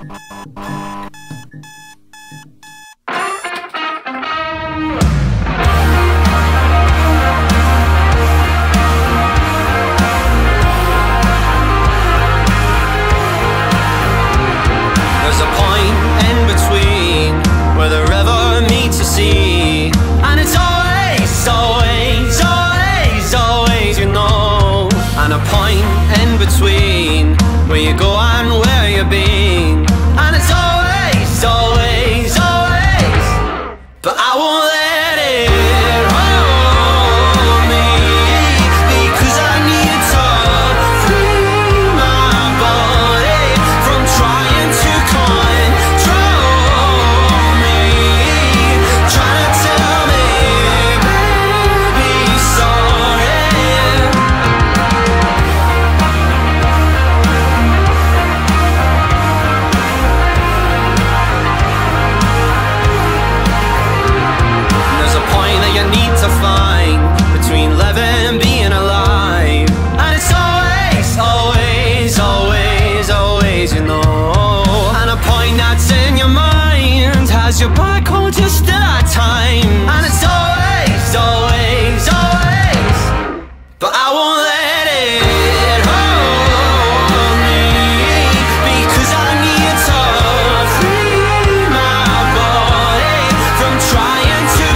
There's a point in between where the river meets the sea, and it's always, always, always, always, you know. And a point in between where you go and where you've been, and it's always, always, always. But I won't let it hold me, because I need to free my body from trying to control me, trying to tell me, baby, sorry. There's a point that you need to find between living and being alive, and it's always, always, always, always, you know. And a point that's in your mind has your back on just at that time, and it's always, always, always. But I won't let it hold me, because I need to free my body from trying to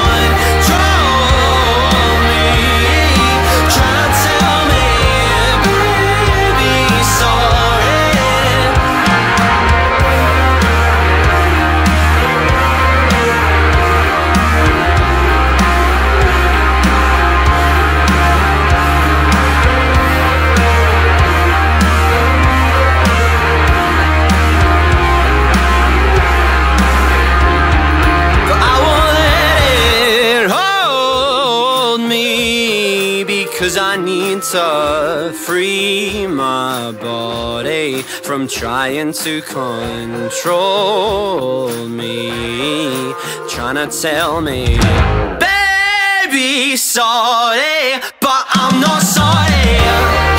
control me, trying to tell me, baby, sorry. But I won't let it hold me, because I need to free my body from trying to control me, trying to tell me, baby, sorry, but I'm not sorry.